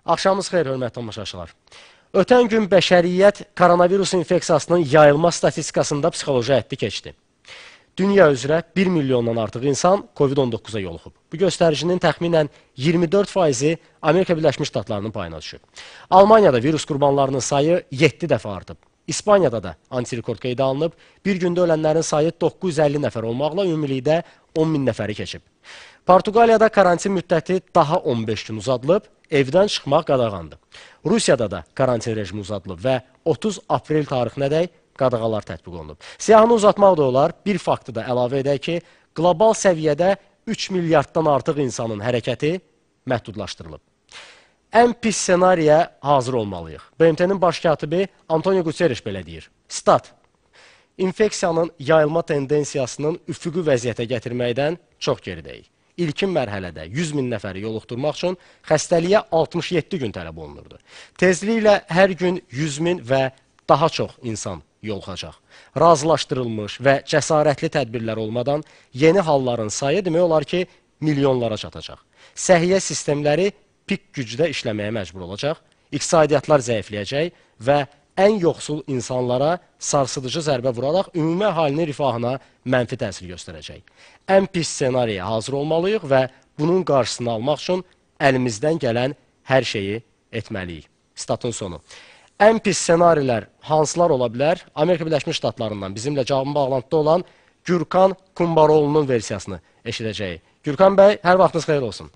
Axşamınız xeyir, hörmətli tamaşaçılar. Ötən gün bəşəriyyət koronavirus infeksiyasının yayılma statistikasında psixoloji həddi keçdi. Dünya üzrə 1 milyondan artıq insan COVID-19'a yoluxub. Bu göstəricinin təxminən 24%-i Amerika Birləşmiş Ştatlarının payına düşüb. Almaniyada virus qurbanlarının sayı 7 dəfə artıb. İspaniyada da antirekord qeydə alınıb. Bir gündə ölənlərin sayı 950 nəfər olmaqla ümumilikdə 10 min nəfəri keçib. Portuqaliyada karantin müddəti daha 15 gün uzadılıb, evdən çıxmaq qadağandır. Rusiyada da karantin rejimi uzadılıb və 30 aprel tarixinədək qadağalar tətbiq olunub. Siyahını uzatmaq da olar, bir faktı da əlavə edək ki, qlobal səviyyədə 3 milyarddan artıq insanın hərəkəti məhdudlaşdırılıb. Ən pis senariyə hazır olmalıyıq. BMT-nin baş katibi Antonio Guterres belə deyir. Stat, infeksiyanın yayılma tendensiyasının üfüqi vəziyyətə gətirməkdən çox geridəyik. İlkin mərhələdə 100 min nəfəri yoluxdurmaq üçün xəstəliyə 67 gün tələb olunurdu. Tezliklə hər gün 100 min və daha çox insan yoluxacaq. Razılaşdırılmış və cəsarətli tədbirlər olmadan yeni halların sayı demək olar ki, milyonlara çatacaq. Səhiyyə sistemləri pik gücdə işləməyə məcbur olacaq, iqtisadiyyatlar zəifləyəcək və ən yoxsul insanlara sarsıdıcı zərbə vuraraq ümumi əhalinin rifahına mənfi təsir göstərəcək. Ən pis senariyə hazır olmalıyıq və bunun qarşısını almaq üçün əlimizdən gələn hər şeyi etməliyik. Statın sonu. Ən pis senarilər hansılar ola bilər? Amerika Birləşmiş Ştatlarından bizimlə cavabın bağlantıda olan Gürkan Kumbaroğlu'nun versiyasını eşidəcəyik. Gürkan bəy, hər vaxtınız xeyir olsun.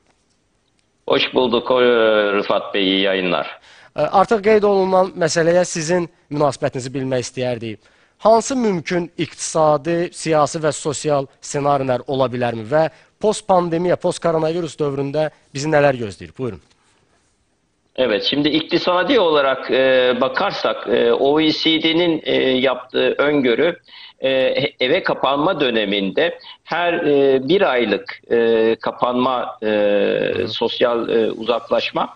Hoş bulduk Rıfat Bey, iyi yayınlar. Artıq qeyd olunan məsələyə sizin münasibətinizi bilmək istəyərdik. Hansı mümkün iqtisadi, siyasi və sosial senarilər ola bilərmi və post-pandemiya, post-koronavirus dövründə bizi nələr gözləyir? Buyurun. Evet, şimdi iktisadi olarak bakarsak OECD'nin yaptığı öngörü eve kapanma döneminde her bir aylık kapanma, sosyal uzaklaşma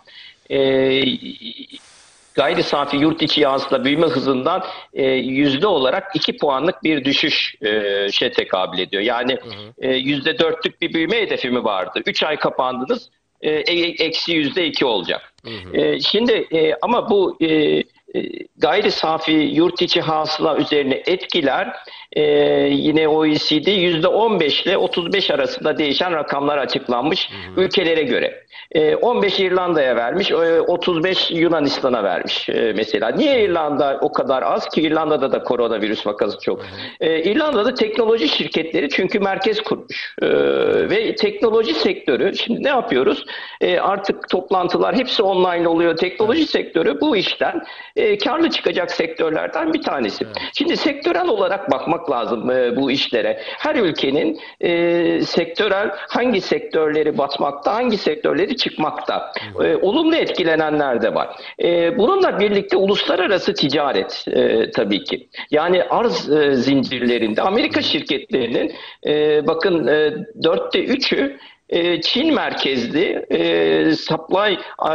gayri safi yurt içi hasıla büyüme hızından yüzde olarak 2 puanlık bir düşüşe tekabül ediyor. Yani %4'lük bir büyüme hedefi mi vardı? 3 ay kapandınız, eksi %2 olacak. Şimdi ama bu gayri safi yurt içi hasıla üzerine etkiler yine OECD %15 ile 35 arasında değişen rakamlar açıklanmış ülkelere göre. 15 İrlanda'ya vermiş, 35 Yunanistan'a vermiş mesela. Niye İrlanda o kadar az ki? İrlanda'da da koronavirüs vakası çok. İrlanda'da teknoloji şirketleri çünkü merkez kurmuş. Ve teknoloji sektörü, şimdi ne yapıyoruz? Artık toplantılar hepsi online oluyor. Teknoloji sektörü bu işten karlı çıkacak sektörlerden bir tanesi. Şimdi sektörel olarak bakmak lazım bu işlere. Her ülkenin sektörel hangi sektörleri batmakta, hangi sektörleri çıkmakta. Olumlu etkilenenler de var. Bununla birlikte uluslararası ticaret tabii ki. Yani arz zincirlerinde Amerika şirketlerinin bakın 4'te 3'ü Çin merkezli supply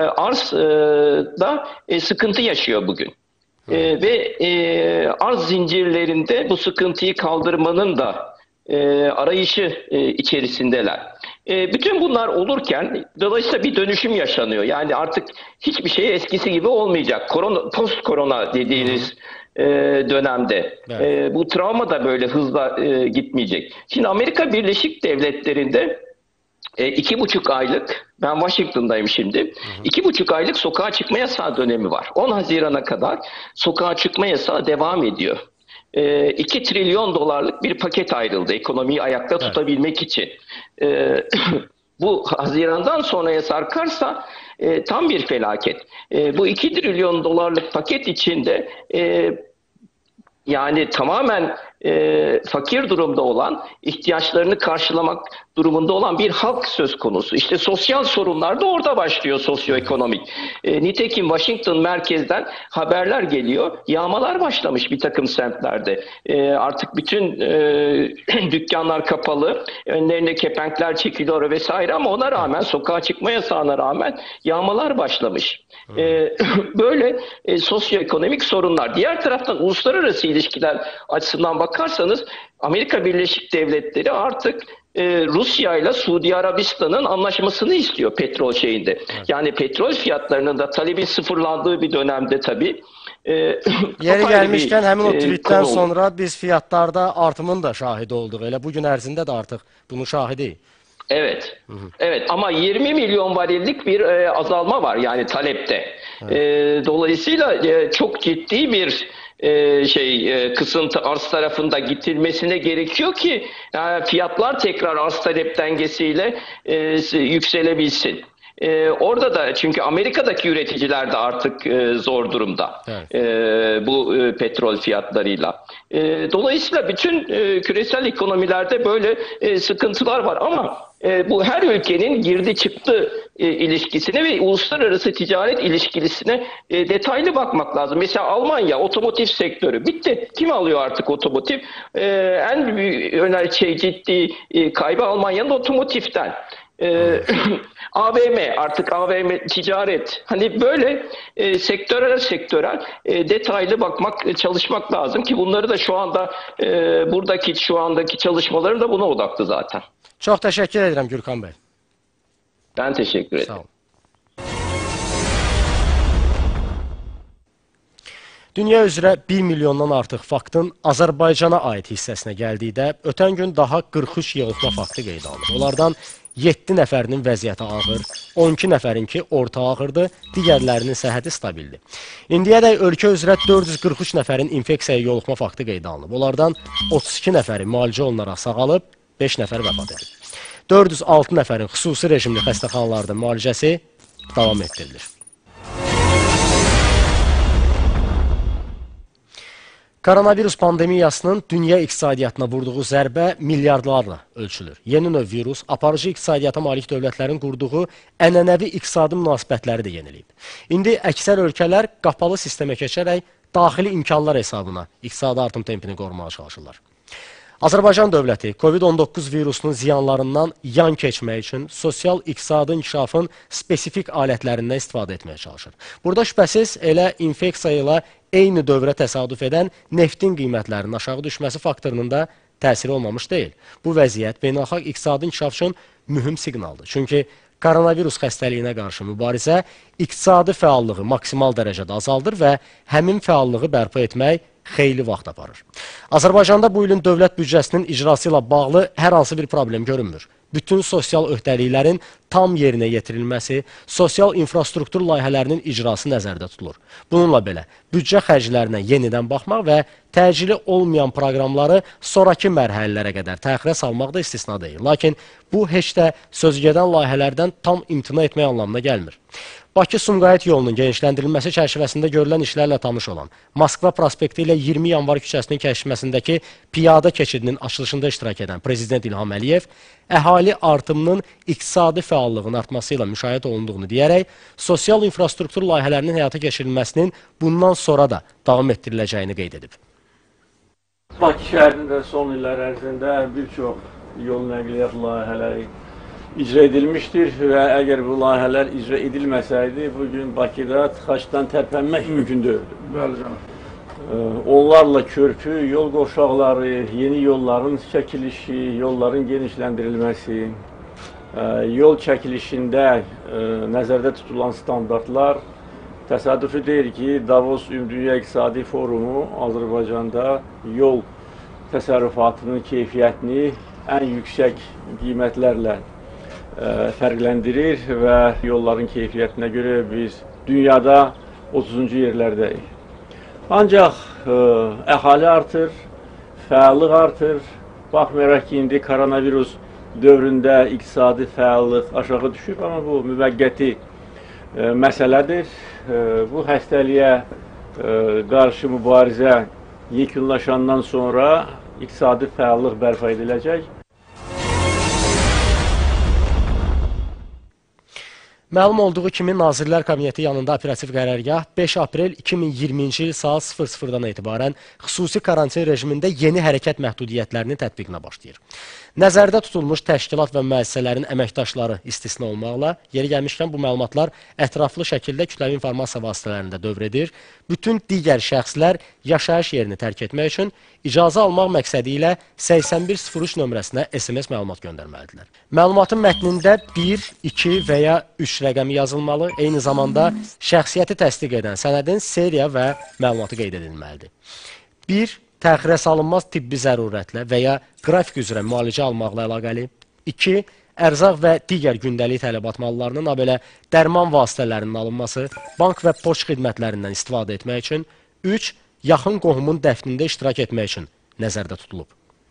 arzda sıkıntı yaşıyor bugün. Ve arz zincirlerinde bu sıkıntıyı kaldırmanın da arayışı içerisindeler. Bütün bunlar olurken dolayısıyla bir dönüşüm yaşanıyor. Yani artık hiçbir şey eskisi gibi olmayacak. Post korona dediğiniz dönemde. Evet. Bu travma da böyle hızla gitmeyecek. Şimdi Amerika Birleşik Devletleri'nde 2,5 aylık, ben Washington'dayım şimdi, 2,5 aylık sokağa çıkma yasağı dönemi var. 10 Haziran'a kadar sokağa çıkma yasağı devam ediyor. 2 trilyon dolarlık bir paket ayrıldı ekonomiyi ayakta tutabilmek için. Bu Haziran'dan sonraya sarkarsa tam bir felaket. Bu 2 trilyon dolarlık paket içinde yani tamamen fakir durumda olan, ihtiyaçlarını karşılamak durumunda olan bir halk söz konusu. İşte sosyal sorunlar da orada başlıyor, sosyoekonomik. Nitekim Washington merkezden haberler geliyor. Yağmalar başlamış bir takım semtlerde. Artık bütün dükkanlar kapalı, önlerine kepenkler çekiliyor vesaire ama ona rağmen, sokağa çıkma yasağına rağmen yağmalar başlamış. Böyle sosyoekonomik sorunlar. Diğer taraftan uluslararası ilişkiler açısından bakarsanız Amerika Birleşik Devletleri artık Rusya ile Suudi Arabistan'ın anlaşmasını istiyor petrol şeyinde. Evet. Yani petrol fiyatlarının da talebin sıfırlandığı bir dönemde tabii. Yeri gəlmişkən həmin o tweetdən sonra biz fiyatlarda artımın da şahidi olduq. Elə bugün ərzində də artıq bunun şahidiyik. Evet. Evet ama 20 milyon varillik bir azalma var yani talepte. Evet. Dolayısıyla çok ciddi bir kısıntı arz tarafında getirilmesine gerekiyor ki fiyatlar tekrar arz talep dengesiyle yükselebilsin. Orada da çünkü Amerika'daki üreticiler de artık zor durumda. Evet. Bu petrol fiyatlarıyla. Dolayısıyla bütün küresel ekonomilerde böyle sıkıntılar var ama bu her ülkenin girdi çıktı ilişkisine ve uluslararası ticaret ilişkisine detaylı bakmak lazım. Mesela Almanya otomotiv sektörü bitti. Kim alıyor artık otomotiv? En büyük ciddi kaybı Almanya'nın otomotivden. AVM artık AVM ticaret hani böyle sektörel detaylı bakmak çalışmak lazım ki bunları da şu anda şu andaki çalışmaların da buna odaklı zaten. Çok teşekkür ederim Gürkan Bey. Ben teşekkür ederim. Sağ olun. Dünya üzrə 1 milyondan artıq faktın Azərbaycana aid hissəsinə gəldikdə, ötən gün daha 43 yığılma faktı qeydə alınıb. Onlardan 7 nəfərinin vəziyyəti ağır, 12 nəfərinki orta ağırdır, digərlərinin səhhəti stabildir. İndiyədək ölkə üzrə 443 nəfərin infeksiyaya yoluxma faktı qeydə alınıb. Onlardan 32 nəfəri müalicə olunaraq sağalıb, 5 nəfər vəfat edib. 406 nəfərin xüsusi rejimli xəstəxanalarda müalicəsi davam etdirilir. Koronavirus pandemiyasının dünya iqtisadiyyatına vurduğu zərbə milyardlarla ölçülür. Yeni növ virus, aparıcı iqtisadiyyata malik dövlətlərin qurduğu ənənəvi iqtisadi münasibətləri də yeniləyib. İndi əksər ölkələr qapalı sistemə keçərək daxili imkanlar hesabına iqtisadi artım tempini qorumağa çalışırlar. Azərbaycan dövləti COVID-19 virusunun ziyanlarından yan keçmək üçün sosial-iqtisadi inkişafın spesifik alətlərindən istifadə etməyə çalışır. Burada şübhəsiz elə infeksiya ilə eyni dövrə təsadüf edən neftin qiymətlərinin aşağı düşməsi faktorunun da təsiri olmamış deyil. Bu vəziyyət beynəlxalq iqtisadi inkişaf üçün mühüm siqnaldır. Çünki koronavirus xəstəliyinə qarşı mübarizə iqtisadi fəallığı maksimal dərəcədə azaldır və həmin fəallığı bərpa etmək xeyli vaxt aparır. Azərbaycanda bu ilin dövlət büdcəsinin icrası ilə bağlı hər hansı bir problem görünmür. Bütün sosial öhdəliklərin tam yerinə yetirilməsi, sosial infrastruktur layihələrinin icrası nəzərdə tutulur. Bununla belə, büdcə xərclərinə yenidən baxmaq və təcili olmayan proqramları sonraki mərhələlərə qədər təxirə salmaq da istisna deyil. Lakin bu heç də sözügedən layihələrdən tam imtina etmək anlamına gəlmir. Bakı-Sumqayıt yolunun genişləndirilməsi çərçivəsində görülən işlərlə tanış olan Moskva prospekti ilə 20 yanvar küçəsinin kəsişməsindəki piyada keçidinin açılışında iştirak edən Prezident İlham Əliyev əhali artımının iqtisadi fəallığın artması ilə müşahidə olunduğunu deyərək, sosial infrastruktur layihələrinin həyata keçirilməsinin bundan sonra da davam etdiriləcəyini qeyd edib. Bakı şəhərində son illər ərzində bir çox yol nəqliyyat layihələri icra edilmişdir və əgər bu layihələr icra edilməsəydi, bugün Bakıda tıxacdan tərpənmək mümkün deyildi. Bəli canım. Onlarla körpü, yol qovşaqları, yeni yolların çəkilişi, yolların genişləndirilməsi, yol çəkilişində nəzərdə tutulan standartlar təsadüfi deyil ki, Davos Ümumdünya İqtisadi Forumu Azərbaycanda yol təsərrüfatının keyfiyyətini ən yüksək qiymətlərlə fərqləndirir və yolların keyfiyyətinə görə biz dünyada 30-cu yerlərdəyik. Ancaq əhali artır, fəallıq artır. Baxmayaraq ki, indi koronavirus dövründə iqtisadi fəallıq aşağı düşüb, amma bu müvəqqəti məsələdir. Bu xəstəliyə qarşı mübarizə yekunlaşandan sonra iqtisadi fəallıq bərpa ediləcək. Məlum olduğu kimi Nazirlər Kabineti yanında operativ qərargah 5 aprel 2020-ci il saat 00-dan etibarən xüsusi karantin rejimində yeni hərəkət məhdudiyyətlərinin tətbiqinə başlayır. Nəzərdə tutulmuş təşkilat və müəssisələrin əməkdaşları istisna olmaqla, yeri gəlmişkən bu məlumatlar ətraflı şəkildə kütləvi informasiya vasitələrində dövr edir. Bütün digər şəxslər yaşayış yerini tərk etmək üçün icazə almaq məqsədi ilə 8103 nömrəsinə SMS məlumat göndərməlidirlər. Məlumatın mətnində 1, 2 və ya 3 rəqəmi yazılmalı, eyni zamanda şəxsiyyəti təsdiq edən sənədin seriya və məlumatı qeyd edilməlidir. 1. Təxirə salınmaz tibbi zərurətlə və ya qrafik üzrə müalicə almaqla əlaqəli. 2. Ərzaq və digər gündəlik tələbat mallarının, belə dərman vasitələrinin alınması, bank və poçt xidmətlərindən istifadə etmək üçün. 3. Yaxın qohumun dəfnində iştirak etmək üçün nəzərdə tutulub.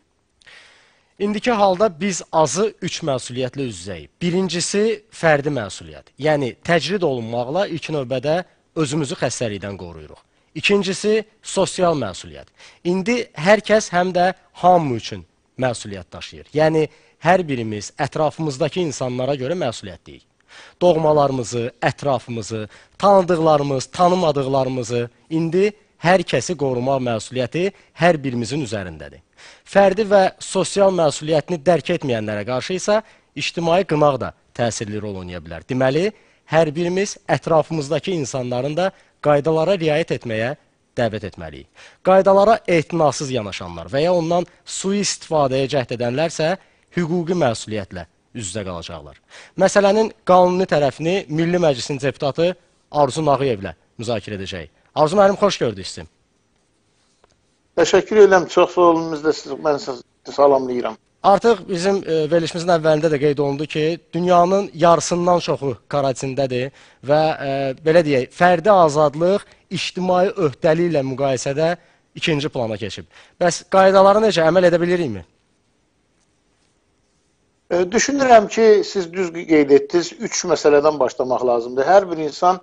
İndiki halda biz azı 3 məsuliyyətlə üz-üzəyik. Birincisi, fərdi məsuliyyət. Yəni, təcrid olunmaqla ilk növbədə özümüzü xəstəlikdən qoruyuruq. İkincisi, sosial məsuliyyət. İndi hər kəs həm də hamı üçün məsuliyyət daşıyır. Yəni, hər birimiz ətrafımızdakı insanlara görə məsuliyyətliyik. Doğmalarımızı, ətrafımızı, tanıdıqlarımız, tanımadıqlarımızı indi hər kəsi qorumaq məsuliyyəti hər birimizin üzərindədir. Fərdi və sosial məsuliyyətini dərk etməyənlərə qarşı isə ictimai qınaq da təsirli rol oynaya bilər. Deməli, hər birimiz ətrafımızdakı insanların da qaydalara riayət etməyə dəvət etməliyik. Qaydalara etinasız yanaşanlar və ya ondan sui-istifadəyə cəhd edənlərsə hüquqi məsuliyyətlə üz-üzə qalacaqlar. Məsələnin qanuni tərəfini Milli Məclisin deputatı Arzu Nağıyevlə müzakirə edəcək. Arzu müəllim, xoş gördük sizi. Təşəkkür edirəm, çox sağ olun, mən sizi salamlayıram. Artıq bizim verilişimizin əvvəlində də qeyd olundu ki, dünyanın yarısından çoxu karantindədir və belə deyək, fərdi azadlıq ictimai öhdəliklə müqayisədə ikinci plana keçib. Bəs qaydalara necə əməl edə bilirikmi? Düşünürəm ki, siz düz qeyd etdiniz, 3 məsələdən başlamaq lazımdır. Hər bir insan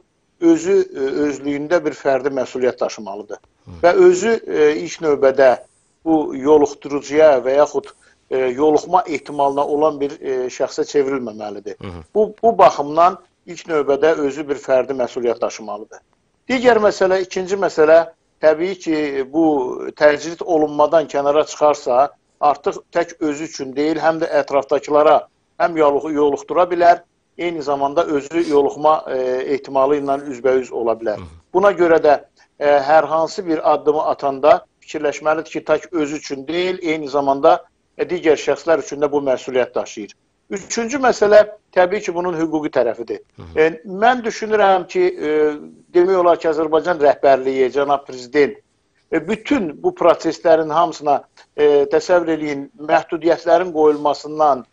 özlüyündə bir fərdi məsuliyyət daşımalıdır. Və özü ilk növbədə bu yoluxdurucuya və yaxud yoluxma ehtimalına olan bir şəxsə çevrilməməlidir. Bu baxımdan ilk növbədə özü bir fərdi məsuliyyət daşımalıdır. Digər məsələ, ikinci məsələ, təbii ki, bu təcrid olunmadan kənara çıxarsa, artıq tək özü üçün deyil, həm də ətrafdakılara həm yoluxdura bilər, eyni zamanda özü yoluxma ehtimalı ilə üzbəüz ola bilər. Buna görə də hər hansı bir addımı atanda fikirləşməlidir ki, tək özü üçün deyil, eyni zamanda digər şəxslər üçün də bu məsuliyyət daşıyır. Üçüncü məsələ, təbii ki, bunun hüquqi tərəfidir. Mən düşünürəm ki, demək olar ki, Azərbaycan rəhbərliyi, cənab prezident, bütün bu proseslərin hamısına təsəvvür eləyin, məhdudiyyətlərin qoyulmasından,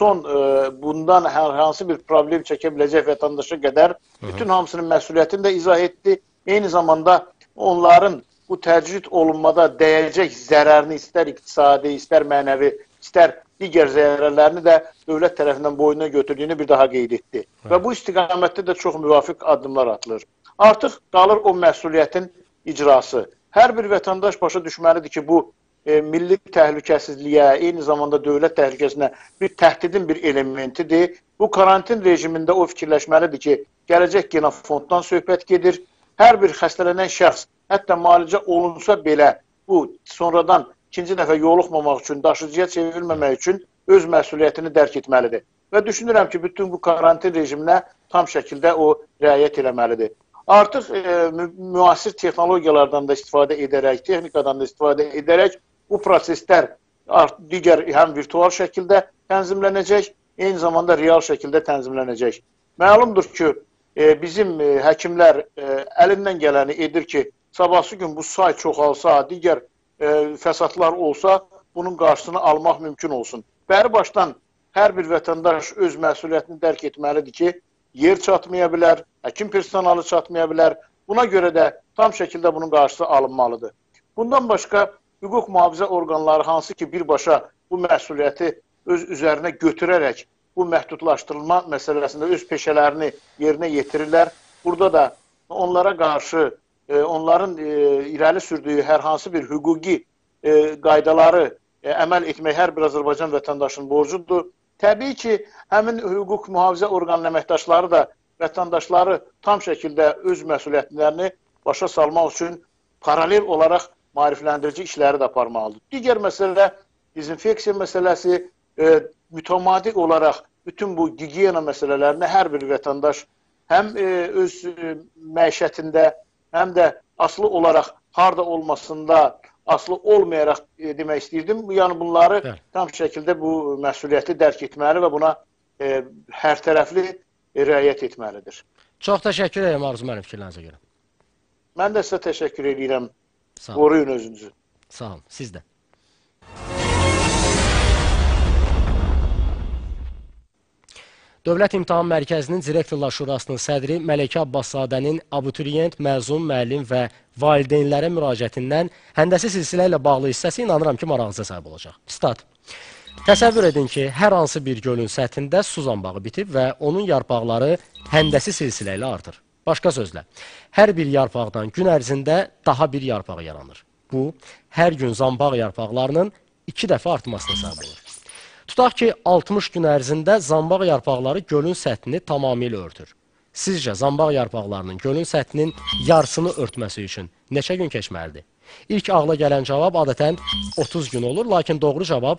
bundan hər hansı bir problem çəkə biləcək vətəndaşa qədər bütün hamısının məsuliyyətini də izah etdi. Eyni zamanda onların bu təcrid olunmada dəyəcək zərərini istər iqtisadi, istər mənəvi, istər digər zərərlərini də dövlət tərəfindən boynuna götürdüyünü bir daha qeyd etdi. Və bu istiqamətdə də çox müvafiq addımlar atılır. Artıq qalır o məsuliyyətin icrası. Hər bir vətəndaş başa düşməlidir ki, bu milli təhlükəsizliyə, eyni zamanda dövlət təhlükəsinə bir təhdidin bir elementidir. Bu karantin rejimində o fikirləşməlidir ki, gələcək genofonddan söhbət gedir. Hər bir xəstələnən şəxs, hətta müalicə olunsa belə, bu sonradan ikinci dəfə yoluxmamaq üçün, daşıcıya çevrilməmək üçün öz məsuliyyətini dərk etməlidir. Və düşünürəm ki, bütün bu karantin rejiminə tam şəkildə o riayət eləməlidir. Artıq müasir texnologiyalardan da istifadə edərək, texnikadan da istifadə edərək bu proseslər digər həm virtual şəkildə tənzimlənəcək, eyni zamanda real şəkildə tənzimlənəcək. Məlumdur ki, bizim həkimlər əlindən gələni edir ki, sabahsı gün bu say çoxalsa, digər fəsadlar olsa, bunun qarşısını almaq mümkün olsun. Bəri başdan hər bir vətəndaş öz məsuliyyətini dərk etməlidir ki, yer çatmaya bilər, həkim personalı çatmaya bilər. Buna görə də tam şəkildə bunun qarşısı alınmalıdır. Bundan başqa hüquq mühafizə orqanları hansı ki birbaşa bu məsuliyyəti öz üzərinə götürərək bu məhdudlaşdırılma məsələsində öz peşələrini yerinə yetirirlər. Burada da onlara qarşı onların irəli sürdüyü hər hansı bir hüquqi qaydaları əməl etmək hər bir Azərbaycan vətəndaşının borcudur. Təbii ki, həmin hüquq mühafizə orqanının əməkdaşları da vətəndaşları tam şəkildə öz məsuliyyətlərini başa salmaq üçün paralel olaraq maarifləndirici işləri də aparmalıdır. Digər məsələ dezinfeksiya məsələsi, mütəmadi olaraq bütün bu gigiyena məsələlərini hər bir vətəndaş həm öz məişətində, həm də asılı olaraq harda olmasında asılı olmayaraq demək istəyirdim. Yəni bunları tam şəkildə bu məsuliyyəti dərk etməli və buna hər tərəfli riayət etməlidir. Çox təşəkkür edirəm Arzu müəllim fikirlərinizə görə. Mən də sizə təşəkkür edirəm. Qoruyun özünüzü. Sağ olun, siz də. Dövlət İmtahan Mərkəzinin Direktorlar Şurasının sədri Mələkə Abbaszadənin abituriyent, məzun, müəllim və valideynlərə müraciətindən həndəsi silsilə ilə bağlı hissəsi inanıram ki, marağınıza səbəb olacaq. Stat. Təsəvvür edin ki, hər hansı bir gölün səthində su zambağı bitib və onun yarpaqları həndəsi silsilə ilə artır. Başqa sözlə, hər bir yarpaqdan gün ərzində daha bir yarpağı yaranır. Bu, hər gün zambaq yarpaqlarının 2 dəfə artmasına səbəb olur. Tutaq ki, 60 gün ərzində zambaq yarpaqları gölün səthini tamamilə örtür. Sizcə, zambaq yarpaqlarının gölün səthinin yarısını örtməsi üçün neçə gün keçməlidir? İlk ağla gələn cavab adətən 30 gün olur, lakin doğru cavab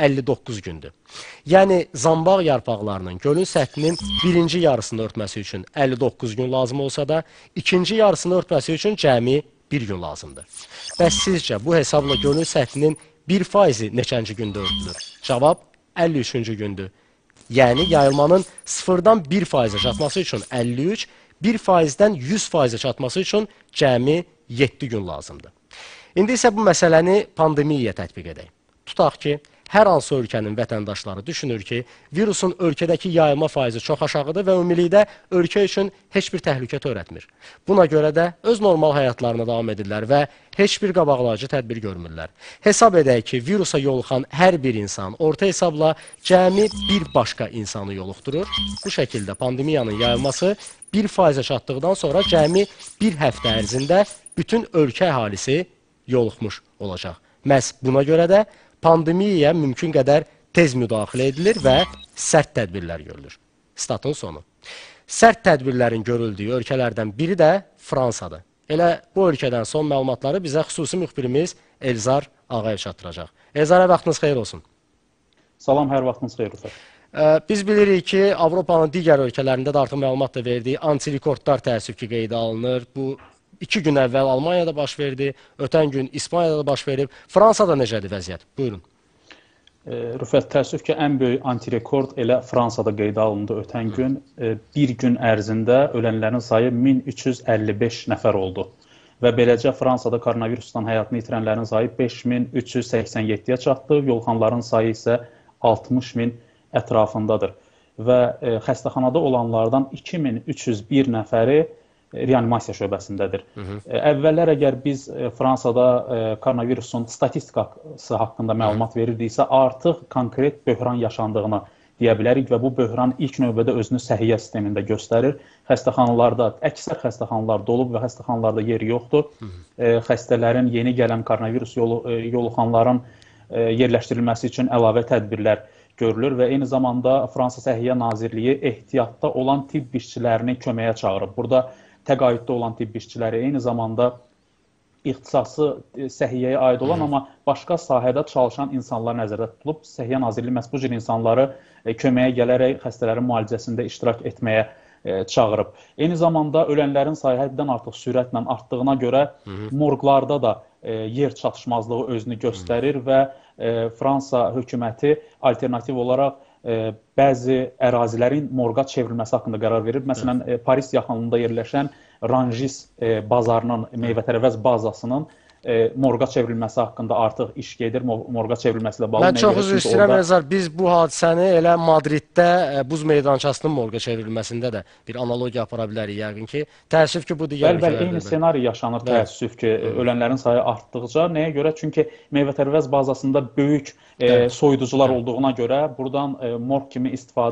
59 gündür. Yəni, zambaq yarpaqlarının gölün səthinin birinci yarısını örtməsi üçün 59 gün lazım olsa da, ikinci yarısını örtməsi üçün cəmi 1 gün lazımdır. Bəs sizcə, bu hesabla gölün səthinin 1% neçənci gündə örtülür? Cavab 53-cü gündür. Yəni, yayılmanın 0-dan 1%-ə çatması üçün 53, 1%-dən 100%-ə çatması üçün cəmi 7 gün lazımdır. İndi isə bu məsələni pandemiyaya tətbiq edək. Tutaq ki, hər hansı ölkənin vətəndaşları düşünür ki, virusun ölkədəki yayılma faizi çox aşağıdır və ümumilikdə ölkə üçün heç bir təhlükə törətmir. Buna görə də öz normal həyatlarına davam edirlər və heç bir qabaqlayıcı tədbir görmürlər. Hesab edək ki, virusa yoluxan hər bir insan orta hesabla cəmi bir başqa insanı yoluxdurur. Bu şəkildə pandemiyanın yayılması 1%-ə çatdıqdan sonra cəmi bir həftə ərzində bütün ölkə əhalisi yoluxmuş olacaq. Məhz buna görə də pandemiyaya mümkün qədər tez müdaxilə edilir və sərt tədbirlər görülür. Statın sonu. Sərt tədbirlərin görüldüyü ölkələrdən biri də Fransadır. Elə bu ölkədən son məlumatları bizə xüsusi müxbirimiz Elzar Ağayev çatdıracaq. Elzara, vaxtınız xeyir olsun. Salam, hər vaxtınız xeyir olsun. Biz bilirik ki, Avropanın digər ölkələrində də artıq məlumat da verdiyi antirekordlar təəssüf ki, qeydə alınır. Bu 2 gün əvvəl Almaniyada baş verdi, ötən gün İspaniyada da baş verib. Fransada necədir vəziyyət? Buyurun. Rüfət, təəssüf ki, ən böyük antirekord elə Fransada qeydə alındı ötən gün. Bir gün ərzində ölənlərin sayı 1355 nəfər oldu. Və beləcə Fransada koronavirusdan həyatını itirənlərin sayı 5387-yə çatdı, yoluxanların sayı isə 60.000 ətrafındadır. Və xəstəxanada olanlardan 2301 nəfəri reanimasiya şöbəsindədir. Əvvəllər əgər biz Fransada koronavirusun statistikası haqqında məlumat verirdiksə, artıq konkret böhran yaşandığını deyə bilərik və bu böhran ilk növbədə özünü səhiyyə sistemində göstərir. Xəstəxanalarda, əksər xəstəxanalar dolub və xəstəxanalarda yeri yoxdur. Xəstələrin, yeni gələn koronavirus yoluxanların yerləşdirilməsi üçün əlavə tədbirlər görülür və eyni zamanda Fransa Səhiyyə Nazirliyi ehtiyatda olan tibb işçilərini köməyə çağırıb. Burada təqaüddə olan tibb işçiləri, eyni zamanda ixtisası səhiyyəyə aid olan, amma başqa sahədə çalışan insanlar nəzərdə tutulub. Səhiyyə Nazirliyi məhz bu cür insanları köməyə gələrək xəstələrin müalicəsində iştirak etməyə çağırıb. Eyni zamanda ölənlərin sayı həddən artıq sürətlə artdığına görə morqlarda da yer çatışmazlığı özünü göstərir və Fransa hökuməti alternativ olaraq bəzi ərazilərin morqa çevrilməsi haqqında qərar verib. Məsələn, Paris yaxınlığında yerləşən Rangis bazarının meyvə-tərəvəz bazasının morqa çevrilməsi haqqında artıq iş gedir. Morqa çevrilməsi ilə bağlı. Mən çox üzr istəyirəm, Elzar. Biz bu hadisəni elə Madriddə buz meydançasının morqa çevrilməsində də bir analogiya apara bilərik yəqin ki. Təəssüf ki, bu digər ölkələrdə eyni senari yaşanır, təəssüf ki, ölənlərin sayı artdıqca. Nəyə görə? Çünki meyvə-tərəvəz bazasında böyük soyuducular olduğuna görə buradan morq kimi istifadə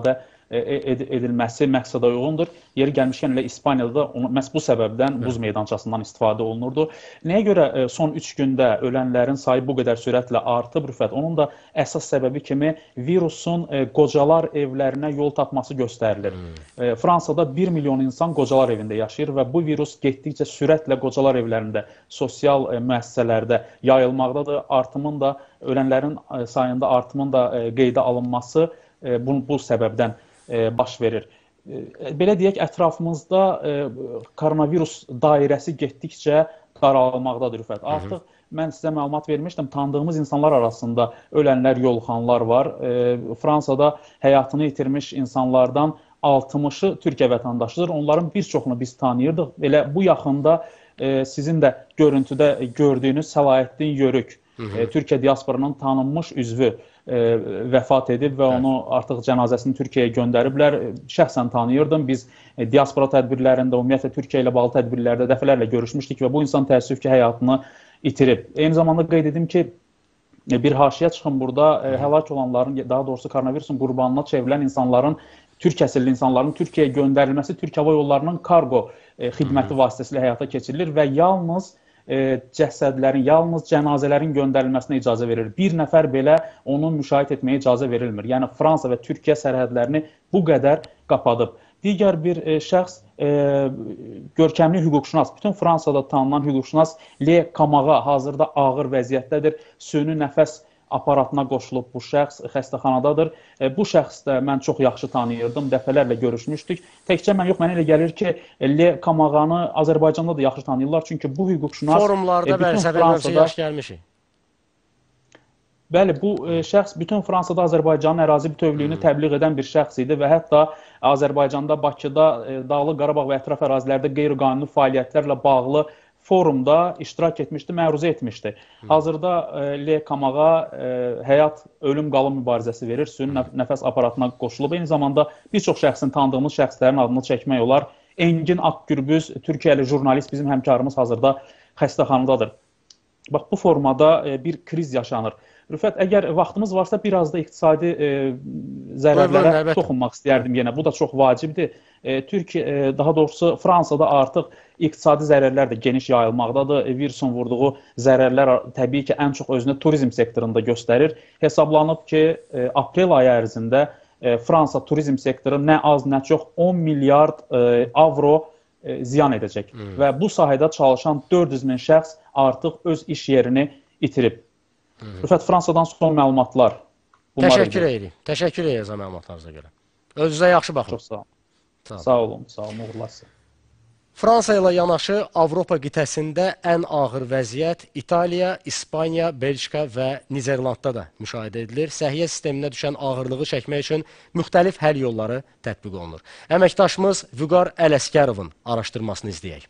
edilməsi məqsədə uyğundur. Yeri gəlmişkən elə İspaniyada da məhz bu səbəbdən buz meydançasından istifadə olunurdu. Nəyə görə son 3 gündə ölənlərin sayı bu qədər sürətlə artıb, Rüfət? Onun da əsas səbəbi kimi virusun qocalar evlərinə yol tapması göstərilir. Fransada 1 milyon insan qocalar evində yaşayır və bu virus getdikcə sürətlə qocalar evlərində, sosial müəssisələrdə yayılmaqdadır. Artımın da, ölənlərin sayında artımın da qeydə alınması bu səbəbdən baş verir. Belə deyək, ətrafımızda koronavirus dairəsi getdikcə qaralmaqdadır, Rüfət. Artıq mən sizə məlumat vermişdim, tanıdığımız insanlar arasında ölənlər, yoluxanlar var. Fransada həyatını itirmiş insanlardan 60-ı Türkiyə vətəndaşıdır. Onların bir çoxunu biz tanıyırdıq. Elə bu yaxında sizin də görüntüdə gördüyünüz Səlahiddin Yörük, Türkiyə diasporunun tanınmış üzvü vəfat edib və onu artıq cənazəsini Türkiyəyə göndəriblər. Şəxsən tanıyırdım. Biz diaspora tədbirlərində, ümumiyyətlə Türkiyə ilə bağlı tədbirlərdə dəfələrlə görüşmüşdük və bu insan təəssüf ki, həyatını itirib. Eyni zamanda qeyd edim ki, bir haşiyə çıxın burada həlak olanların, daha doğrusu koronavirusun qurbanına çevrilən insanların, Türk əsilli insanların Türkiyəyə göndərilməsi Türk Hava Yollarının kargo xidməti vasitəsilə həyata keçirilir və yalnız cəsədlərin, yalnız cənazələrin göndərilməsinə icazə verilir. Bir nəfər belə onu müşahidə etməyə icazə verilmir. Yəni Fransa və Türkiyə sərhədlərini bu qədər qapadıb. Digər bir şəxs, görkəmli hüquqşünas, bütün Fransada tanınan hüquqşünas Le Kamağa hazırda ağır vəziyyətdədir. Süni nəfəs aparatına qoşulub bu şəxs, xəstəxanadadır. Bu şəxs də mən çox yaxşı tanıyırdım, dəfələrlə görüşmüşdük. Təkcə mən yox, mənə elə gəlir ki, Le Kamağanı Azərbaycanda da yaxşı tanıyırlar. Çünki bu hüquqşünas forumlarda bəli, səfərlərcə yaş gəlmişik. Bəli, bu şəxs bütün Fransada Azərbaycanın ərazi bütövlüyünü təbliğ edən bir şəxs idi və hətta Azərbaycanda, Bakıda, Dağlıq Qarabağ və ətraf ərazilərdə qeyri-qanuni fəaliyyətlərlə bağlı forumda iştirak etmişdi, məruzə etmişdi. Hazırda Le Kamağa həyat, ölüm, qalım mübarizəsi verir, süni nəfəs aparatına qoşulub. Eyni zamanda bir çox şəxsin, tanıdığımız şəxslərin adını çəkmək olar. Engin Akgürbüz, Türkiyəli jurnalist, bizim həmkarımız hazırda xəstəxanadadır. Bax, bu formada bir kriz yaşanır. Rüfət, əgər vaxtımız varsa biraz da iqtisadi zərərlərə toxunmaq istəyərdim yenə. Bu da çox vacibdir. Daha doğrusu Fransada artıq iqtisadi zərərlər də geniş yayılmaqdadır. Virusun vurduğu zərərlər təbii ki, ən çox özünü turizm sektorunda göstərir. Hesablanıb ki, aprel ayı ərzində Fransa turizm sektoru nə az, nə çox 10 milyard avro ziyan edəcək. Və bu sahədə çalışan 400 min şəxs artıq öz iş yerini itirib. Rüfət, Fransadan son məlumatlar. Təşəkkür edirik. Təşəkkür edirik məlumatlarınıza görə. Özünüzə yaxşı baxın. Çox sağ olun. Sağ olun, sağ olun, uğurlar. Fransa ilə yanaşı Avropa qitəsində ən ağır vəziyyət İtaliya, İspaniya, Belçika və Niderlandda da müşahidə edilir. Səhiyyə sisteminə düşən ağırlığı çəkmək üçün müxtəlif həll yolları tətbiq olunur. Əməkdaşımız Vüqar Ələskərovun araşdırmasını izləyək.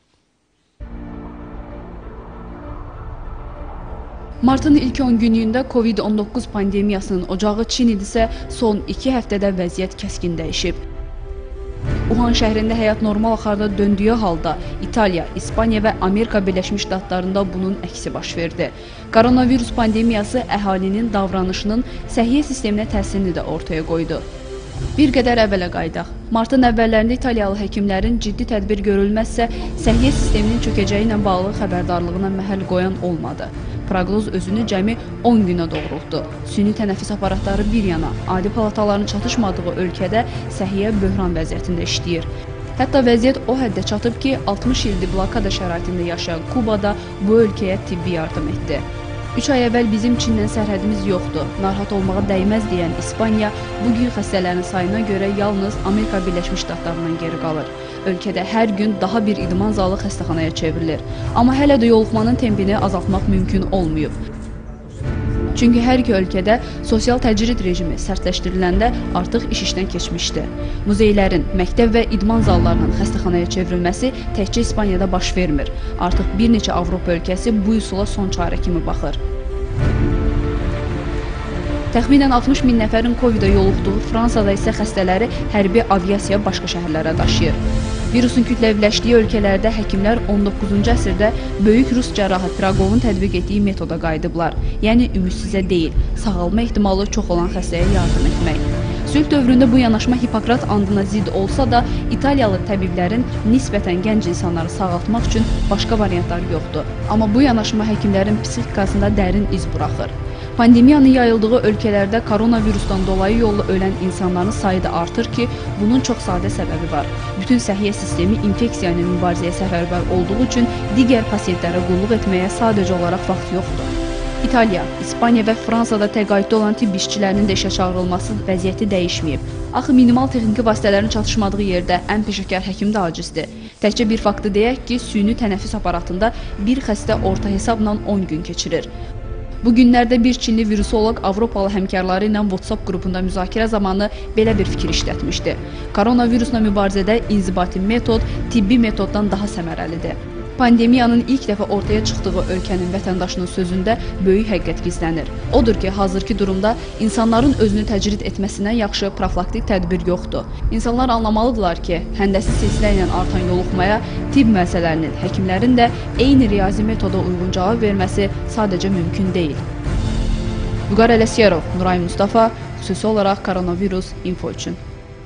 Martın ilk 10 günlüyündə Covid-19 pandemiyasının ocağı Çin idisə, son 2 həftədə vəziyyət kəskin dəyişib. Wuhan şəhrində həyat normal axarda döndüyü halda İtaliya, İspaniya və Amerika Birləşmiş Ştatlarında bunun əksi baş verdi. Koronavirus pandemiyası əhalinin davranışının səhiyyə sisteminə təsirini də ortaya qoydu. Bir qədər əvvələ qaydaq. Martın əvvəllərində İtaliyalı həkimlərin ciddi tədbir görülməzsə, səhiyyə sisteminin çökəcəyi ilə bağlı xəbərdarlığına məhəl qoyan olmadı. Proqnoz özünü cəmi 10 günə doğrultdu. Süni tənəffüs aparatları bir yana, adi palataların çatışmadığı ölkədə səhiyyə böhran vəziyyətində işləyir. Hətta vəziyyət o həddə çatıb ki, 60 ildir blokada şəraitində yaşayan Kubada bu ölkəyə tibbi yardım etdi. 3 ay əvvəl bizim Çindən sərhədimiz yoxdur, narahat olmağa dəyməz deyən İspaniya bugün xəstələrin sayına görə yalnız Amerika Birləşmiş Ştatlarından geri qalır. Ölkədə hər gün daha bir idman zalı xəstəxanaya çevrilir. Amma hələ də yoluxmanın tempini azaltmaq mümkün olmayıb. Çünki hər iki ölkədə sosial təcrid rejimi sərtləşdiriləndə artıq iş işdən keçmişdi. Muzeylərin, məktəb və idman zallarının xəstəxanaya çevrilməsi təkcə İspaniyada baş vermir. Artıq bir neçə Avropa ölkəsi bu üsula son çarə kimi baxır. Təxminən 60 min nəfərin Covid-ə yoluxduğu Fransada isə xəstələri hərbi aviasiya başqa şəhərlərə daşıyır. Virusun kütləviləşdiyi ölkələrdə həkimlər 19-cu əsrdə böyük rus cərrahı Pirogovun tətbiq etdiyi metoda qayıdıblar. Yəni, ümidsizə deyil, sağalma ehtimalı çox olan xəstəyə yardım etmək. Sülh dövründə bu yanaşma Hipokrat andına zidd olsa da, İtaliyalı təbiblərin nisbətən gənc insanları sağaltmaq üçün başqa variantlar yoxdur. Amma bu yanaşma həkimlərin psixikasında dərin iz buraxır. Pandemiyanın yayıldığı ölkələrdə koronavirusdan dolayı yolla ölən insanların sayı da artır ki, bunun çox sadə səbəbi var. Bütün səhiyyə sistemi infeksiya ilə mübarizəyə səfərbər olduğu üçün digər pasiyentlərə qulluq etməyə sadəcə olaraq vaxt yoxdur. İtaliya, İspaniya və Fransada təqaüddə olan tibb işçilərinin də işə çağırılması vəziyyəti dəyişməyib. Axı minimal texniki vasitələrin çatışmadığı yerdə ən peşəkar həkim də acizdir. Təkcə bir faktı deyək ki, süni tənəffüs aparatında bir xəstə orta hesabla 10 gün keçirir. Bu günlərdə bir Çinli virusoloq Avropalı həmkarları ilə WhatsApp qrupunda müzakirə zamanı belə bir fikir işlətmişdi. Koronavirusla mübarizədə inzibati metod tibbi metoddan daha səmərəlidir. Pandemiyanın ilk dəfə ortaya çıxdığı ölkənin vətəndaşının sözündə böyük həqiqət gizlənir. Odur ki, hazırki durumda insanların özünü təcrid etməsindən yaxşı profilaktik tədbir yoxdur. İnsanlar anlamalıdırlar ki, həndəsi silsilə ilə artan yoluxmaya tibb müəssisələrinin, həkimlərin də eyni riyazi metoda uyğun cavab verməsi sadəcə mümkün deyil. Vüqar Ələsgərov, Nuray Mustafa, xüsusi olaraq koronavirus info üçün.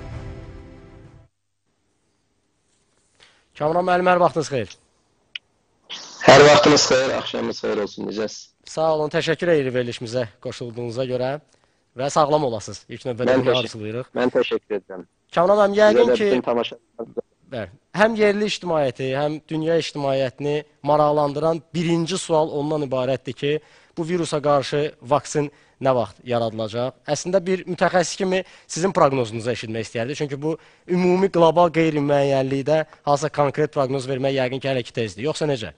Kamran müəllim, hər vaxtınız xeyir. Hər vaxtınız xeyir, axşamınız xeyir olsun, necəsiz? Sağ olun, təşəkkür edirik verilişimizə qoşulduğunuza görə və sağlam olasınız. İlk növbədə bunu arzulayırıq. Mən təşəkkür edirəm. Kamran müəllim, yəqin ki, həm yerli ictimaiyyəti, həm dünya ictimaiyyətini maraqlandıran birinci sual ondan ibarətdir ki, bu virusa qarşı vaksin nə vaxt yaradılacaq? Əslində bir mütəxəssis kimi sizin proqnozunuzu eşitmək istəyərdik. Çünki bu ümumi qlobal qeyri-müəyyənlikdə hansısa konkret proqnoz vermək yəqin ki, hələ ki tezdir. Yoxsa necə?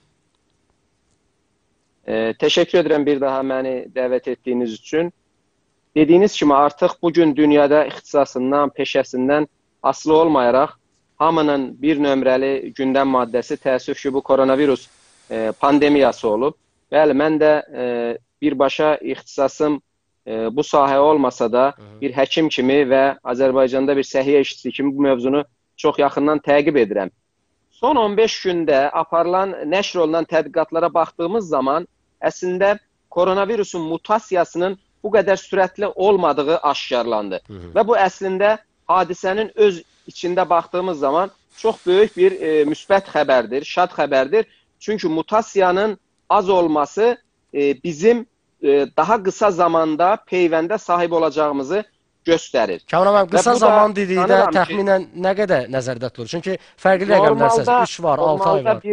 Təşəkkür edirəm bir daha məni dəvət etdiyiniz üçün. Dediyiniz kimi artıq bugün dünyada ixtisasından, peşəsindən asılı olmayaraq hamının bir nömrəli gündəm maddəsi təəssüf ki, bu koronavirus pandemiyası olub. Bəli, mən də birbaşa ixtisasım bu sahə olmasa da bir həkim kimi və Azərbaycanda bir səhiyyə işçisi kimi bu mövzunu çox yaxından təqib edirəm. Son 15 gündə aparılan, nəşr olunan tədqiqatlara baxdığımız zaman əslində koronavirusun mutasiyasının bu qədər sürətli olmadığı aşkarlandı. Və bu əslində hadisənin öz içində baxdığımız zaman çox böyük bir müsbət xəbərdir, şad xəbərdir. Çünki mutasiyanın az olması bizim daha qısa zamanda peyvəndə sahib olacağımızı göstərir. Kamran müəllim, qısa zaman dedikdə təxminən nə qədər nəzərdə tutulur? Çünki fərqli rəqəmlər səs, 3 var, 6 ay var.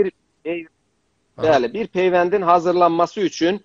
Bəli, bir peyvəndin hazırlanması üçün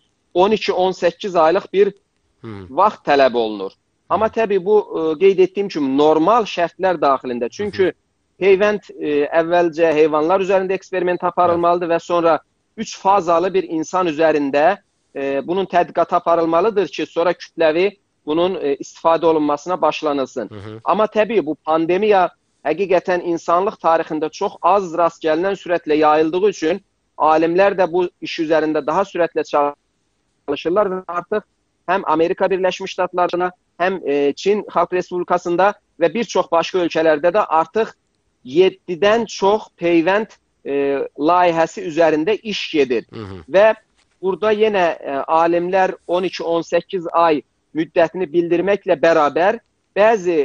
12-18 aylıq bir vaxt tələb olunur. Amma təbii bu qeyd etdiyim kimi normal şərtlər daxilində. Çünki peyvənd əvvəlcə heyvanlar üzərində eksperiment aparılmalıdır və sonra 3 fazalı bir insan üzərində bunun tədqiqatı aparılmalıdır ki, sonra kütləvi bunun istifadə olunmasına başlanılsın. Amma təbii bu pandemiya həqiqətən insanlıq tarixində çox az rast gəlinən sürətlə yayıldığı üçün alimlər də bu iş üzərində daha sürətlə çalışırlar və artıq həm Amerika Birləşmiş Ştatlarına, həm Çin Xalq Respublikasında və bir çox başqa ölkələrdə də artıq 7-dən çox peyvənd layihəsi üzərində iş gedir. Və burada yenə alimlər 12-18 ay müddətini bildirməklə bərabər bəzi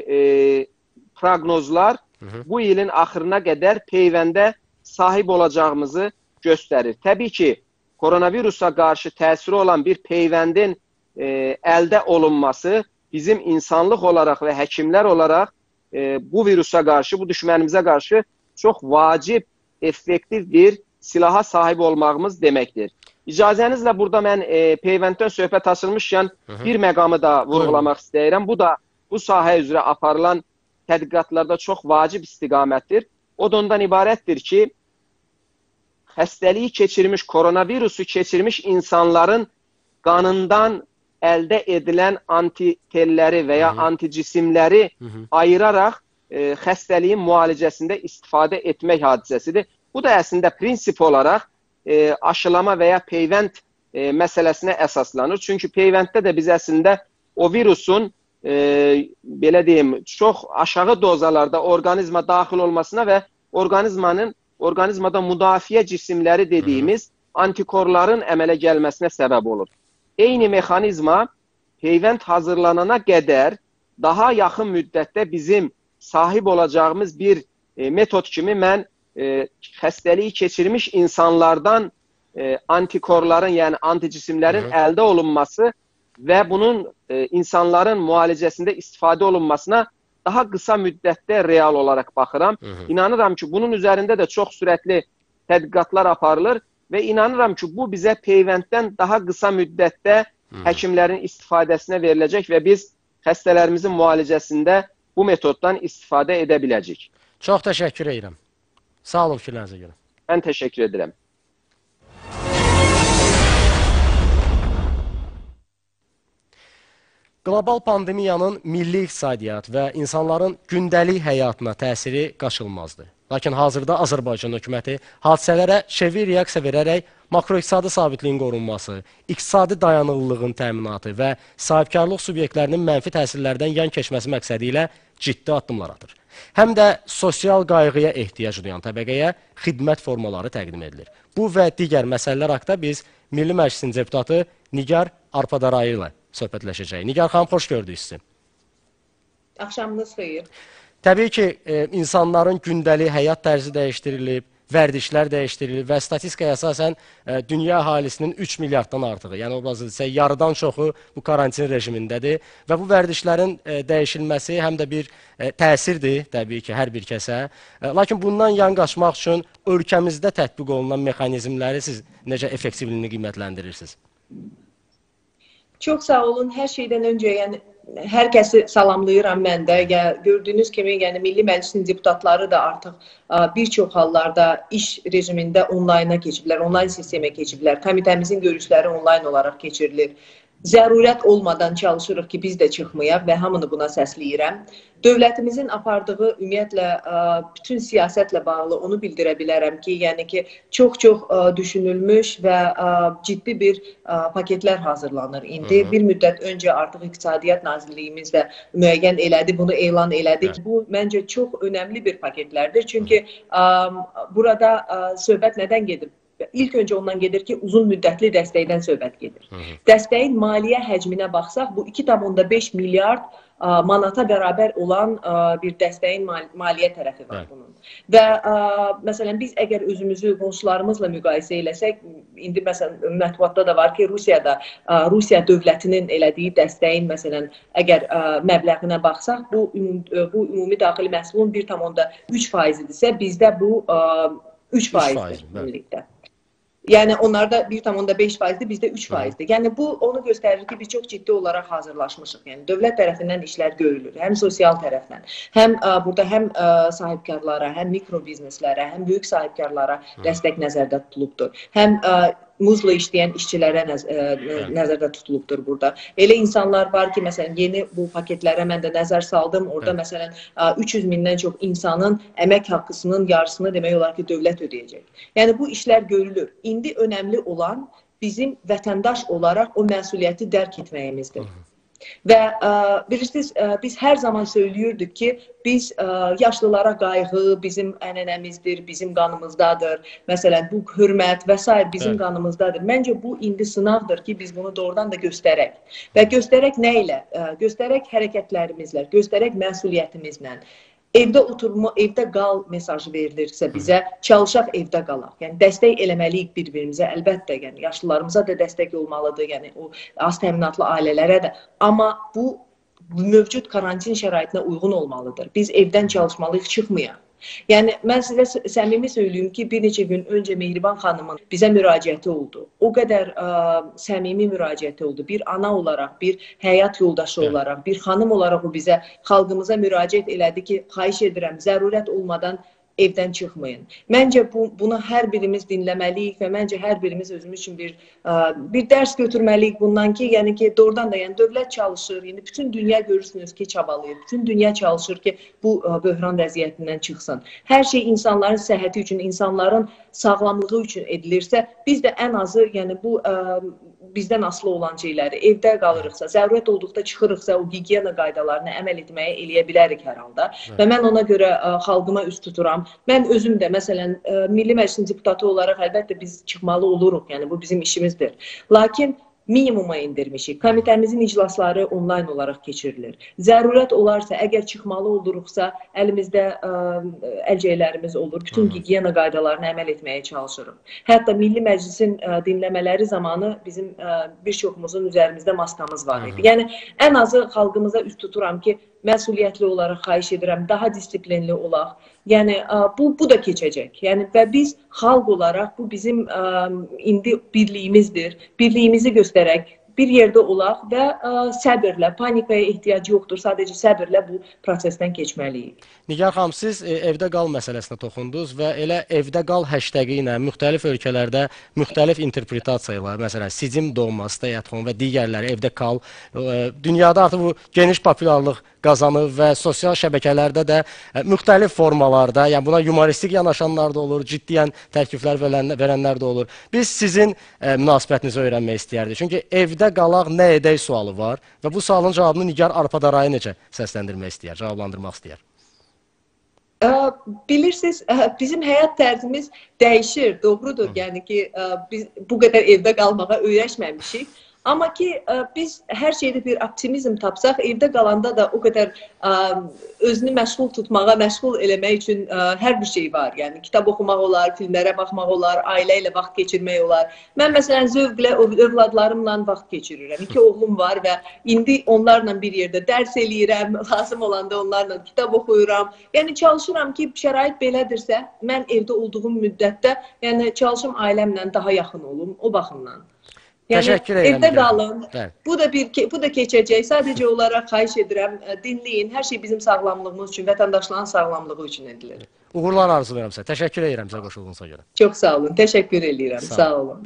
proqnozlar bu ilin axırına qədər peyvəndə sahib olacağımızı göstərir. Təbii ki, koronavirusa qarşı təsiri olan bir peyvəndin əldə olunması bizim insanlıq olaraq və həkimlər olaraq bu virusa qarşı, bu düşmənimizə qarşı çox vacib, effektiv bir silaha sahib olmağımız deməkdir. İcazənizlə burada mən peyvənddən söhbət açılmışkən bir məqamı da vurğulamaq istəyirəm. Bu da bu sahə üzrə aparılan tədqiqatlarda çox vacib istiqamətdir. O da ondan ibarətdir ki, xəstəliyi keçirmiş, koronavirusu keçirmiş insanların qanından əldə edilən antitelləri və ya anticisimləri ayıraraq xəstəliyin müalicəsində istifadə etmək hadisəsidir. Bu da əslində prinsip olaraq aşılama və ya peyvənd məsələsinə əsaslanır. Çünki peyvənddə də biz əslində o virusun belə deyim, çox aşağı dozalarda orqanizma daxil olmasına və orqanizmada müdafiə cisimləri dediyimiz antikorların əmələ gəlməsinə səbəb olur. Eyni mexanizma peyvənd hazırlanana qədər daha yaxın müddətdə bizim sahib olacağımız bir metod kimi mən xəstəliyi keçirmiş insanlardan antikorların, yəni anticisimlərin əldə olunması və bunun insanların müalicəsində istifadə olunmasına daha qısa müddətdə real olaraq baxıram. İnanıram ki, bunun üzərində də çox sürətli tədqiqatlar aparılır və inanıram ki, bu bizə peyvənddən daha qısa müddətdə həkimlərin istifadəsinə veriləcək və biz xəstələrimizin müalicəsində bu metoddan istifadə edə biləcəyik. Çox təşəkkür edirəm. Sağ olun fikirlərinizə görə. Mən təşəkkür edirəm. Qlobal pandemiyanın milli iqtisadiyyat və insanların gündəlik həyatına təsiri qaçılmazdır. Lakin hazırda Azərbaycan hökuməti hadisələrə şəvi reaksiya verərək makroiqtisadi sabitliyin qorunması, iqtisadi dayanıqlılığın təminatı və sahibkarlıq subyektlərinin mənfi təsirlərdən yan keçməsi məqsədi ilə ciddi addımlar atır. Həm də sosial qayğıya ehtiyac duyan təbəqəyə xidmət formaları təqdim edilir. Bu və digər məsələlər haqqında biz Milli Məclisin deputatı Nigar Arpadarayı ilə söhbətləşəcəyik. Nigar xanım, xoş gördük sizi. Axşamınız xeyir. Təbii ki, insanların gündəlik həyat tərzi dəyişdirilib, vərdişlər dəyişdirilib və statistikaya əsasən dünya əhalisinin 3 milyarddan artığı, yəni obrazı isə yarıdan çoxu bu karantin rejimindədir və bu vərdişlərin dəyişilməsi həm də bir təsirdir, təbii ki, hər bir kəsə. Lakin bundan yan qaçmaq üçün ölkəmizdə tətbiq olunan mexanizmləri siz necə effektivliyini qiymətləndirirsiniz? Çox sağ olun. Hər şeydən öncə, yəni hər kəsi salamlayıram mən də. Gördüyünüz kimi, yəni Milli Məclisin deputatları da artıq bir çox hallarda iş rejimində onlayna keçiblər, onlayn sistemə keçiblər. Komitəmizin görüşləri onlayn olaraq keçirilir. Zərurət olmadan çalışırıq ki, biz də çıxmayaq və hamını buna səsləyirəm. Dövlətimizin apardığı ümumiyyətlə bütün siyasətlə bağlı onu bildirə bilərəm ki, yəni ki, çox-çox düşünülmüş və ciddi bir paketlər hazırlanır indi. Bir müddət öncə artıq İqtisadiyyat Nazirliyimiz də müəyyən elədi, bunu elan elədik. Bu, məncə, çox önəmli bir paketlərdir. Çünki burada söhbət nədən gedir? İlk öncə ondan gedir ki, uzun müddətli dəstəkdən söhbət gedir. Dəstəyin maliyyə həcminə baxsaq, bu 2,5 milyard manata bərabər olan bir dəstəyin maliyyə tərəfi var bunun. Və məsələn, biz əgər özümüzü qonşularımızla müqayisə eləsək, indi məsələn, mətbuatda da var ki, Rusiya dövlətinin elədiyi dəstəyin, məsələn, əgər məbləğinə baxsaq, bu ümumi daxili məhsulun 1,3% idisə, bizdə bu 3%-dir ümumilikdə. Yəni, onlarda 1,5%-dir, bizdə 3%-dir. Yəni, bu onu göstərir ki, biz çox ciddi olaraq hazırlaşmışıq. Yəni, dövlət tərəfindən işlər görülür, həm sosial tərəfdən, həm burada həm sahibkarlara, həm mikrobizneslərə, həm böyük sahibkarlara dəstək nəzərdə tutulubdur. Həm muzla işləyən işçilərə nəzərdə tutulubdur burada. Elə insanlar var ki, məsələn, yeni bu paketlərə mən də nəzər saldım. Orada, məsələn, 300 mindən çox insanın əmək haqqısının yarısını demək olar ki, dövlət ödəyəcək. Yəni, bu işlər görülür. İndi önəmli olan bizim vətəndaş olaraq o məsuliyyəti dərk etməyimizdir. Və bilirsiniz, biz hər zaman söylüyorduk ki, biz yaşlılara qayğı bizim ənənəmizdir, bizim qanımızdadır. Məsələn, bu hörmət və s. bizim qanımızdadır. Məncə bu indi sınaqdır ki, biz bunu doğrudan da göstərək. Və göstərək nə ilə? Göstərək hərəkətlərimizlə, göstərək məsuliyyətimizlə. Evdə oturma, evdə qal mesajı verilirsə bizə, çalışaq evdə qalaq. Yəni, dəstək eləməliyik bir-birimizə, əlbəttə, yəni, yaşlılarımıza da dəstək olmalıdır, yəni, o az təminatlı ailələrə də. Amma bu, mövcud karantin şəraitinə uyğun olmalıdır. Biz evdən çalışmalıyıq, çıxmayaq. Yəni, mən sizə səmimi söyləyim ki, bir neçə gün öncə Mehriban xanımın bizə müraciəti oldu. O qədər səmimi müraciəti oldu. Bir ana olaraq, bir həyat yoldaşı olaraq, bir xanım olaraq o bizə, xalqımıza müraciət elədi ki, xahiş edirəm, zərurət olmadan evdən çıxmayın. Məncə bunu hər birimiz dinləməliyik və məncə hər birimiz özümüz üçün bir dərs götürməliyik bundan ki, yəni ki, doğrudan da yəni dövlət çalışır, yəni bütün dünya görürsünüz ki, çabalıyır, bütün dünya çalışır ki, bu böhran vəziyyətindən çıxsın. Hər şey insanların səhhəti üçün, insanların sağlamlığı üçün edilirsə, biz də ən azı, yəni bu bizdən asılı olan şeyləri, evdə qalırıqsa, zərurət olduqda çıxırıqsa, o gigiyena qaydalarına əməl etməyə eləyə bilərik hər halda. Və mən ona görə xalqıma üst tuturam. Mən özüm də, məsələn, Milli Məclisin deputatı olaraq əlbəttə biz çıxmalı oluruq, yəni bu bizim işimizdir. Lakin minimuma indirmişik. Komitəmizin iclasları onlayn olaraq keçirilir. Zərurət olarsa, əgər çıxmalı oluruqsa, əlimizdə əlcəklərimiz olur. Bütün gigiyena qaydalarına əməl etməyə çalışırıq. Hətta Milli Məclisin dinləmələri zamanı bizim bir çoxumuzun üzərimizdə maskamız var idi. Yəni, ən azı xalqımıza üst tuturam ki, məsuliyyətli olaraq xahiş edirəm, daha disiplinli olaq. Yəni, bu da keçəcək. Yəni, və biz xalq olaraq, bu bizim indi birliyimizdir. Birliyimizi göstərək, bir yerdə olaq və səbirlə, panikaya ehtiyac yoxdur. Sadəcə səbirlə bu prosesdən keçməliyik. Nigar xanım, siz evdə qal məsələsinə toxundunuz və elə evdə qal hashtagi ilə müxtəlif ölkələrdə müxtəlif interpretasiyalar, məsələn, sicim doğma, stay at home və digərləri evdə kal. Dünyada artıq bu geniş populyarlıq qazanır və sosial şəbəkələrdə də müxtəlif formalarda, yəni buna humoristik yanaşanlar da olur, ciddiyən təkliflər verənlər də olur. Biz sizin münasibətinizi öyrənmək istəyərdik. Çünki evdə qalaq nə edək sualı var və bu sualın cavabını Nigar Arpadarayı necə səsləndirmək istəyər, cavablandırmaq istəyər? Bilirsiniz, bizim həyat tərzimiz dəyişir, doğrudur. Yəni ki, biz bu qədər evdə qalmağa öyrəşməmişik. Amma ki, biz hər şeydə bir optimizm tapsaq, evdə qalanda da o qədər özünü məşğul tutmağa, məşğul eləmək üçün hər bir şey var. Yəni, kitab oxumaq olar, filmlərə baxmaq olar, ailə ilə vaxt keçirmək olar. Mən, məsələn, zövqlə övladlarımla vaxt keçirirəm. 2 oğlum var və indi onlarla bir yerdə dərs eləyirəm, lazım olanda onlarla kitab oxuyuram. Yəni, çalışıram ki, şərait belədirsə, mən evdə olduğum müddətdə, yəni, çalışım ailəmlə daha yaxın olum, o baxımdan. Yəni, evdə qalın. Bu da keçəcək. Sadəcə olaraq xahiş edirəm, dinləyin. Hər şey bizim sağlamlığımız üçün, vətəndaşların sağlamlığı üçün edilir. Uğurlar arzulayıram sizə. Təşəkkür edirəm sizə qoşulduğunuza görə. Çox sağ olun. Təşəkkür edirəm. Sağ olun.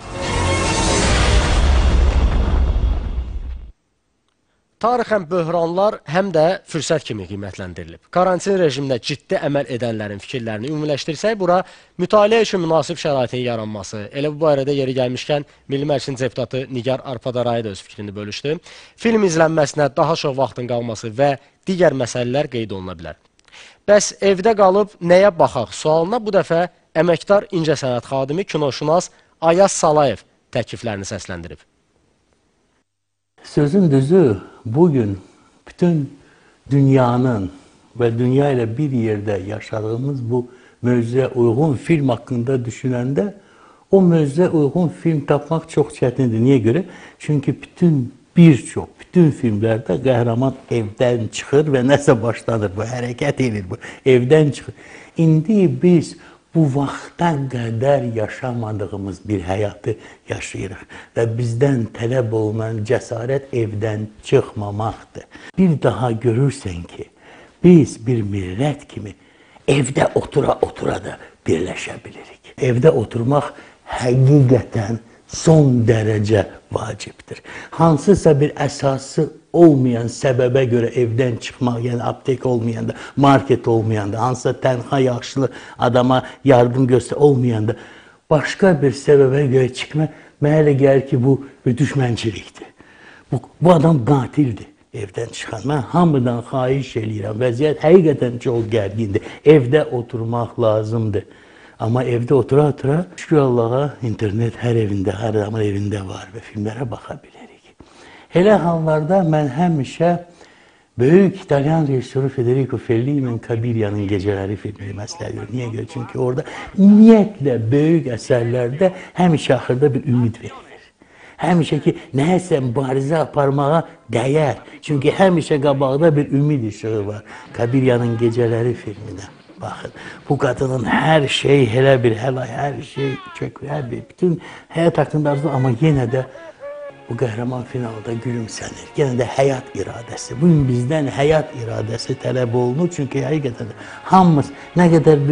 Tarixən böhranlar həm də fürsət kimi qiymətləndirilib. Karantin rejiminə ciddi əməl edənlərin fikirlərini ümumiləşdirsək, bura mütaliə üçün münasib şəraitin yaranması, elə bu barədə yeri gəlmişkən Milli Məclisin deputatı Nigar Arpadarayı da öz fikrini bölüşdü. Film izlənməsinə daha çox vaxtın qalması və digər məsələlər qeyd oluna bilər. Bəs evdə qalıb nəyə baxaq sualına bu dəfə əməkdar incəsənət xadimi, kinoşünas Ayaz Salayev təkliflərini səsləndirib. Sözün düzü, bugün bütün dünyanın ve dünya ile bir yerde yaşadığımız bu mövzuya uygun film hakkında düşünende o mövzuya uygun film tapmak çok çetindir. Niye göre? Çünkü bütün filmlerde kahraman evden çıkır ve neyse başlanır. Bu hareket edilir. Bu evden çıkır. İndi biz bu vaxta qədər yaşamadığımız bir həyatı yaşayırıq və bizdən tələb olunan cəsarət evdən çıxmamaqdır. Bir daha görürsən ki, biz bir millət kimi evdə otura da birləşə bilirik. Evdə oturmaq həqiqətən son dərəcə vacibdir. Hansısa bir əsası olmayan səbəbə görə evdən çıxmaq, yəni aptek olmayanda, market olmayanda, hansısa tənha yaşlı adama yardım göstər olmayanda, başqa bir səbəbə görə çıxmaq, mənə elə gəlir ki, bu düşmənçilikdir. Bu adam qatildir evdən çıxan. Mən hamıdan xahiş eləyirəm, vəziyyət həqiqətən çox gərgindir. Evdə oturmaq lazımdır. Amma evdə otura-otura, şükür Allaha, internet hər evində, hər adamın evində var və filmlərə baxa bilirik. Elə hallarda mən həmişə böyük İtalyan rejissoru Federico Fellini'nin Kabiria'nın Geceleri filmini məsləhət görürəm. Niyə görə? Çünki orada ümumiyyətlə böyük əsərlərdə həmişə axırda bir ümid verilir. Həmişə ki, nəyəsə mübarizə aparmağa dəyər. Çünki həmişə qabaqda bir ümid işığı var. Kabiria'nın Geceleri filminə. Baxın, bu qadının hər şey, elə bir həlay, hər şey köklü, bütün həyat haqqında arzu, amma yenə də bu qəhrəman finalda gülümsənir. Yenə də həyat iradəsi. Bugün bizdən həyat iradəsi tələb olunur. Çünki həqiqətən də hamımız nə qədər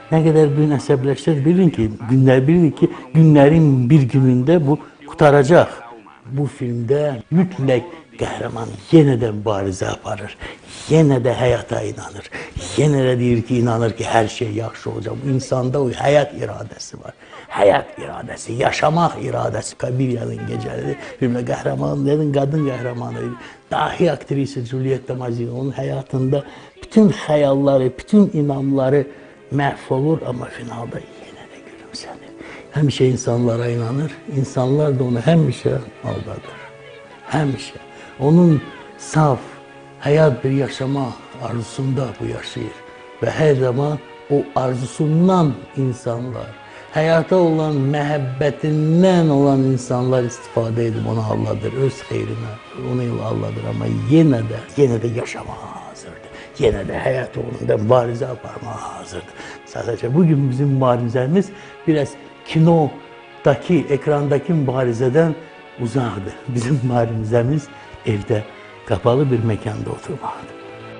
bugün əsəbləşdir, bilirik ki, günlərin bir günündə bu qutaracaq. Bu filmdə mütləq qəhrəman yenə də mübarizə aparır. Yenə də həyata inanır. Yenə də deyir ki, inanır ki, hər şey yaxşı olacaq. Bu insanda o həyat iradəsi var. Həyat iradəsi, yaşamaq iradəsi. Kabiria'nın Geceleri filmdə qəhrəman, qadın qəhrəmanı. Dahi aktrisi Giulietta Mazzini onun həyatında bütün xəyalları, bütün inamları məhv olur, amma finalda yenə də gülümsənir. həmişə insanlara inanır. İnsanlar da onu həmişə aldadır. Həmişə. Onun saf, həyat bir yaşama arzusunda bu yaşayır. Və hər zaman o arzusundan insanlar, həyata olan məhəbbətindən olan insanlar istifadə edib onu alladır, öz xeyrinə, onu alladır. Amma yenə də yaşamağa hazırdır. Yenə də həyat uğrunda mübarizə aparmağa hazırdır. Sadəcə bugün bizim mübarizəmiz biraz kinodakı, ekrandakı mübarizədən uzaqdır. Bizim mübarizəmiz evdə, qapalı bir məkanda oturmaqdır.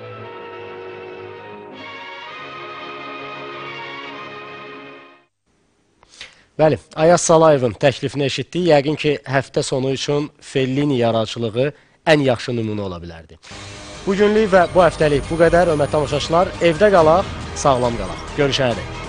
Bəli, Ayaz Salayevin təklifini eşitdik. Yəqin ki, həftə sonu üçün Fellini yaradıcılığı ən yaxşı nümunə ola bilərdi. Bugünlük və bu həftəlik bu qədər. Hörmətli tamaşaçılar, evdə qalaq, sağlam qalaq. Görüşənədək.